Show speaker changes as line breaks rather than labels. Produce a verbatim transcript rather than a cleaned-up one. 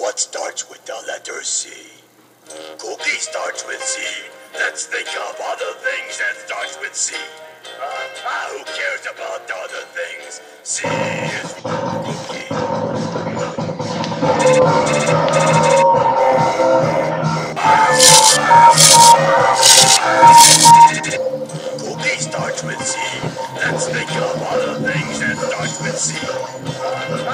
What starts with the letter C? Cookie starts with C. Let's think of other things that starts with C. Uh, ah, who cares about the other things? C is cookie. Cookie starts with C. Let's think of other things that starts with C. Uh,